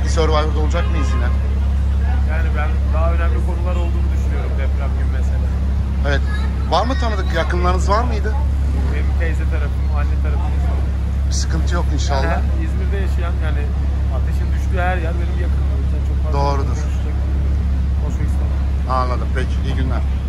Survivor'da olacak mıyız yine? Yani ben daha önemli konular olduğunu düşünüyorum deprem gün mesela. Evet. Var mı tanıdık? Yakınlarınız var mıydı? Benim teyze tarafım, anne tarafım İzmir. Bir sıkıntı yok inşallah. Yani İzmir'de yaşayan, yani ateşin düştüğü her yer benim yakınım. O yüzden çok fazla Doğrudur. konuşmak istemem. Anladım. Peki. İyi günler.